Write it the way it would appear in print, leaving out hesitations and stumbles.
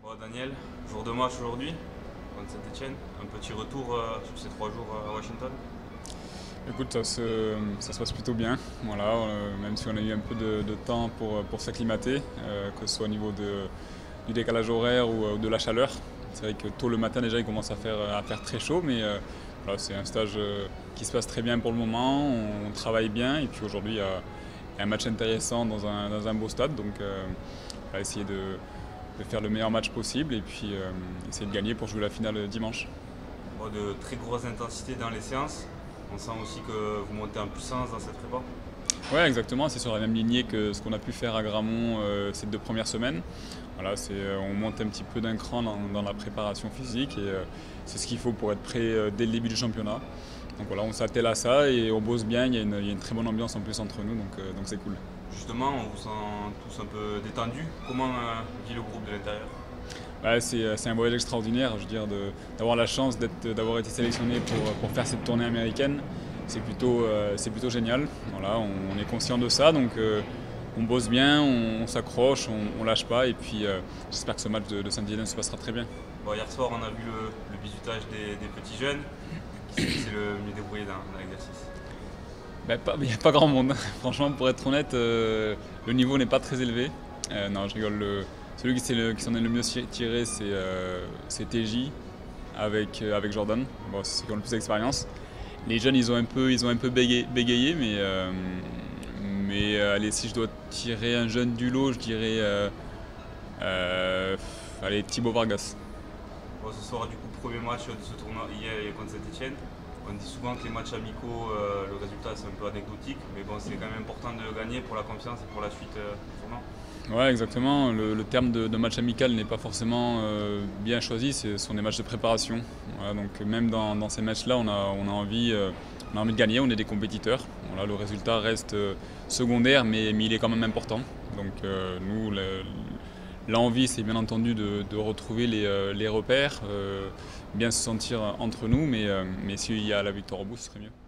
Bon, Daniel, jour de match aujourd'hui contre Saint-Etienne. Un petit retour sur ces 3 jours à Washington. Écoute, ça se passe plutôt bien. Voilà, même si on a eu un peu de temps pour s'acclimater, que ce soit au niveau du décalage horaire ou de la chaleur. C'est vrai que tôt le matin déjà il commence à faire très chaud, mais voilà, c'est un stage qui se passe très bien pour le moment. On travaille bien et puis aujourd'hui il y a un match intéressant dans un beau stade, donc on va essayer de faire le meilleur match possible et puis essayer de gagner pour jouer la finale dimanche. Bon, de très grosse intensité dans les séances. On sent aussi que vous montez en puissance dans cette prépa. Ouais, exactement, c'est sur la même lignée que ce qu'on a pu faire à Gramont ces 2 premières semaines. Voilà, on monte un petit peu d'un cran dans la préparation physique et c'est ce qu'il faut pour être prêt dès le début du championnat. Donc voilà, on s'attelle à ça et on bosse bien, il y a une très bonne ambiance en plus entre nous, donc c'est cool. Justement, on vous sent tous un peu détendus. Comment vit le groupe de l'intérieur? Ouais, c'est un voyage extraordinaire, je veux dire, d'avoir la chance d'avoir été sélectionné pour faire cette tournée américaine. C'est plutôt génial. Voilà, on est conscient de ça, donc on bosse bien, on s'accroche, on lâche pas, et puis j'espère que ce match de Saint-Étienne se passera très bien. Bon, hier soir, on a vu le bisutage des petits jeunes. Qui s'est le mieux débrouillé dans l'exercice? Ben, il n'y a pas grand monde. Franchement, pour être honnête, le niveau n'est pas très élevé. Non, je rigole. Celui qui s'en est le mieux tiré, c'est TJ avec Jordan. Bon, c'est ceux qui ont le plus d'expérience. Les jeunes, ils ont un peu bégayé, mais allez, si je dois tirer un jeune du lot, je dirais allez, Thibaut Vargas. Bon, ce soir, du coup, premier match de ce tournoi hier contre Saint-Etienne. On dit souvent que les matchs amicaux, le résultat c'est un peu anecdotique, mais bon, c'est quand même important de gagner pour la confiance et pour la suite du tournoi. Ouais, exactement. Le terme de match amical n'est pas forcément bien choisi, ce sont des matchs de préparation. Voilà, donc même dans ces matchs-là, on a envie de gagner, on est des compétiteurs. Voilà, le résultat reste secondaire, mais il est quand même important. Donc nous, l'envie, c'est bien entendu de retrouver les repères, bien se sentir entre nous, mais s'il y a la victoire au bout, ce serait mieux.